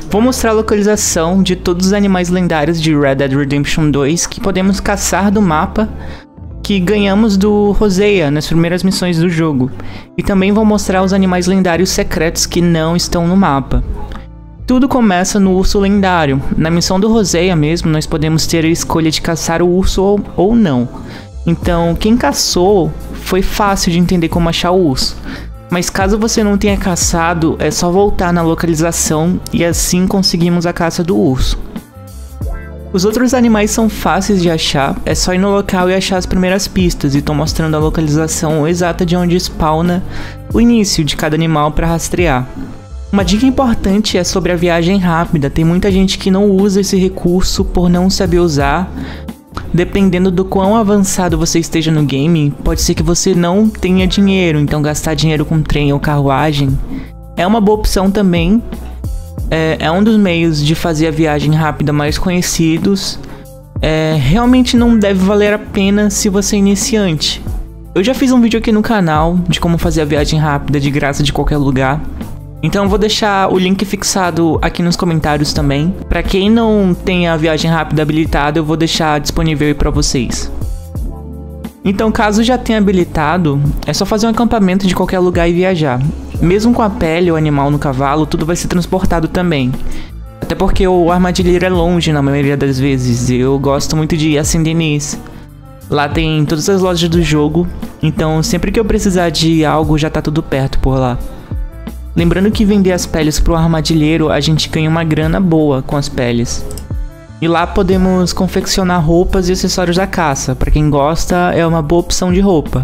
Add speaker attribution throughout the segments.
Speaker 1: Vou mostrar a localização de todos os animais lendários de Red Dead Redemption 2 que podemos caçar do mapa que ganhamos do Hosea nas primeiras missões do jogo. E também vou mostrar os animais lendários secretos que não estão no mapa. Tudo começa no urso lendário. Na missão do Hosea mesmo, nós podemos ter a escolha de caçar o urso ou não. Então, quem caçou, foi fácil de entender como achar o urso. Mas caso você não tenha caçado, é só voltar na localização e assim conseguimos a caça do urso. Os outros animais são fáceis de achar, é só ir no local e achar as primeiras pistas, e tô mostrando a localização exata de onde spawna o início de cada animal para rastrear. Uma dica importante é sobre a viagem rápida. Tem muita gente que não usa esse recurso por não saber usar. Dependendo do quão avançado você esteja no game, pode ser que você não tenha dinheiro, então gastar dinheiro com trem ou carruagem é uma boa opção também. É um dos meios de fazer a viagem rápida mais conhecidos. Realmente não deve valer a pena se você é iniciante. Eu já fiz um vídeo aqui no canal de como fazer a viagem rápida de graça de qualquer lugar. Então eu vou deixar o link fixado aqui nos comentários também. Para quem não tem a viagem rápida habilitada, eu vou deixar disponível aí para vocês. Então, caso já tenha habilitado, é só fazer um acampamento de qualquer lugar e viajar. Mesmo com a pele ou animal no cavalo, tudo vai ser transportado também. Até porque o armadilheiro é longe na maioria das vezes. Eu gosto muito de ir a Saint-Denis. Lá tem todas as lojas do jogo, então sempre que eu precisar de algo já tá tudo perto por lá. Lembrando que vender as peles pro armadilheiro, a gente ganha uma grana boa com as peles. E lá podemos confeccionar roupas e acessórios da caça. Para quem gosta, é uma boa opção de roupa.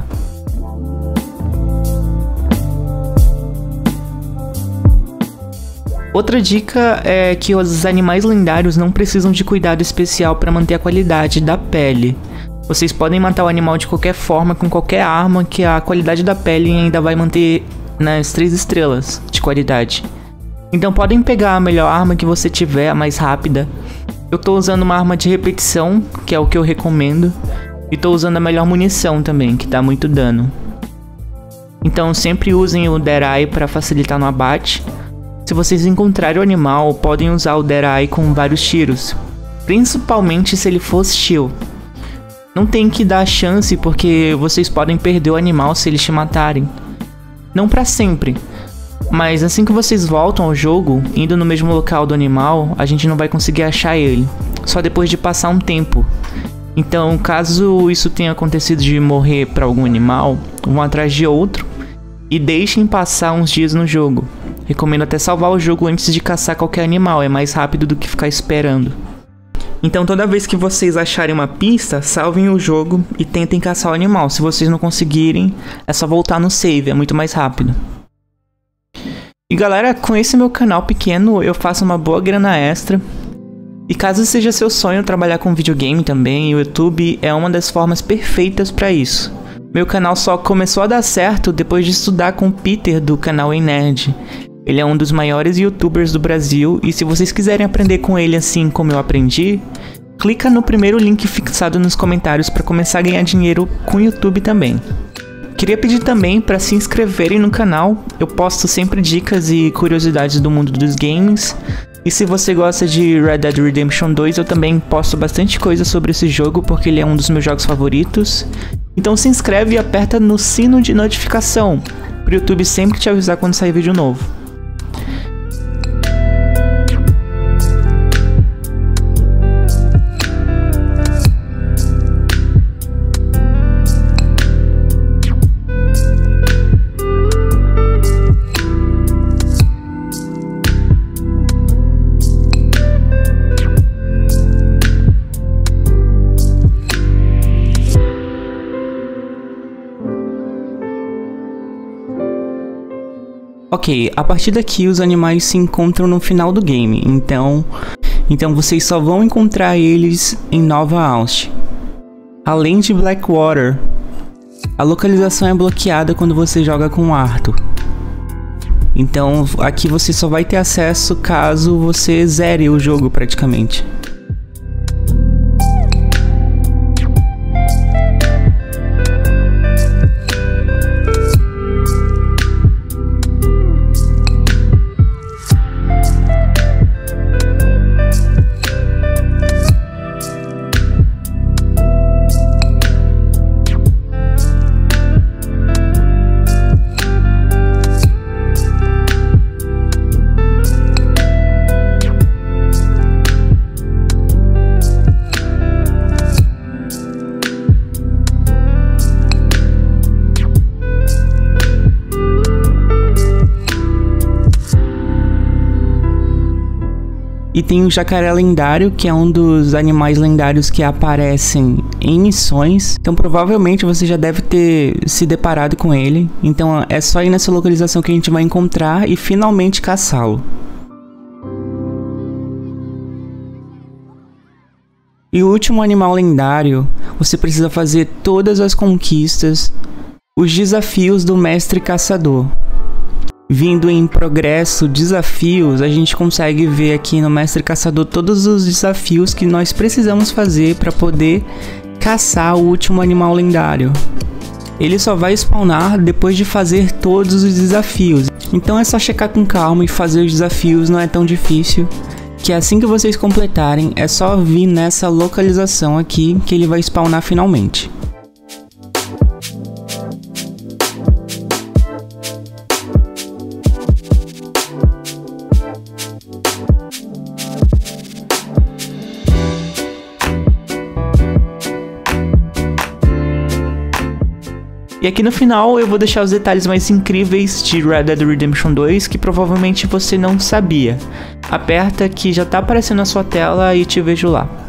Speaker 1: Outra dica é que os animais lendários não precisam de cuidado especial para manter a qualidade da pele. Vocês podem matar o animal de qualquer forma, com qualquer arma, que a qualidade da pele ainda vai manter nas 3 estrelas de qualidade. Então podem pegar a melhor arma que você tiver, a mais rápida. Eu tô usando uma arma de repetição, que é o que eu recomendo. E tô usando a melhor munição também, que dá muito dano. Então sempre usem o Dead Eye para facilitar no abate. Se vocês encontrarem o animal, podem usar o Dead Eye com vários tiros. Principalmente se ele for hostil. Não tem que dar chance, porque vocês podem perder o animal se eles te matarem. Não pra sempre. Mas assim que vocês voltam ao jogo, indo no mesmo local do animal, a gente não vai conseguir achar ele. Só depois de passar um tempo. Então, caso isso tenha acontecido de morrer pra algum animal, vão atrás de outro e deixem passar uns dias no jogo. Recomendo até salvar o jogo antes de caçar qualquer animal, é mais rápido do que ficar esperando. Então toda vez que vocês acharem uma pista, salvem o jogo e tentem caçar o animal. Se vocês não conseguirem, é só voltar no save, é muito mais rápido. E galera, com esse meu canal pequeno, eu faço uma boa grana extra. E caso seja seu sonho trabalhar com videogame também, o YouTube é uma das formas perfeitas para isso. Meu canal só começou a dar certo depois de estudar com o Peter do canal Ei Nerd. Ele é um dos maiores youtubers do Brasil e se vocês quiserem aprender com ele assim como eu aprendi, clica no primeiro link fixado nos comentários para começar a ganhar dinheiro com o YouTube também. Queria pedir também para se inscreverem no canal, eu posto sempre dicas e curiosidades do mundo dos games. E se você gosta de Red Dead Redemption 2, eu também posto bastante coisa sobre esse jogo porque ele é um dos meus jogos favoritos. Então se inscreve e aperta no sino de notificação, para o YouTube sempre te avisar quando sair vídeo novo. Ok, a partir daqui os animais se encontram no final do game, então vocês só vão encontrar eles em Nova Austin. Além de Blackwater, a localização é bloqueada quando você joga com Arthur. Então aqui você só vai ter acesso caso você zere o jogo praticamente.
Speaker 2: E tem o jacaré lendário, que é um dos animais lendários que aparecem em missões. Então provavelmente você já deve ter se deparado com ele. Então é só ir nessa localização que a gente vai encontrar e finalmente caçá-lo. E o último animal lendário, você precisa fazer todas as conquistas, os desafios do mestre caçador. Vindo em progresso, desafios, a gente consegue ver aqui no mestre caçador todos os desafios que nós precisamos fazer para poder caçar o último animal lendário. Ele só vai spawnar depois de fazer todos os desafios. Então é só checar com calma e fazer os desafios, não é tão difícil. Que assim que vocês completarem, é só vir nessa localização aqui que ele vai spawnar finalmente.
Speaker 1: E aqui no final eu vou deixar os detalhes mais incríveis de Red Dead Redemption 2 que provavelmente você não sabia. Aperta que já tá aparecendo na sua tela e te vejo lá.